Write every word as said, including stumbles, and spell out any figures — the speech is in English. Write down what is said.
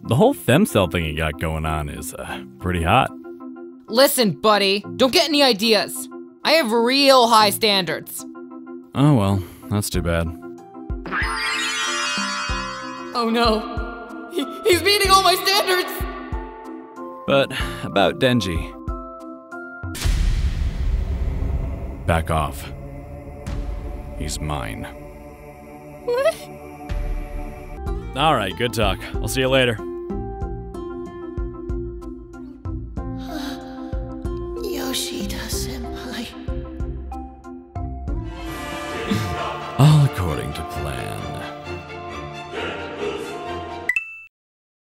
The whole Femcel thing you got going on is uh, pretty hot. Listen, buddy, don't get any ideas. I have real high standards. Oh well, that's too bad. Oh no, he, he's meeting all my standards! But about Denji. Back off. He's mine. What? Alright, good talk. I'll see you later. Yoshida.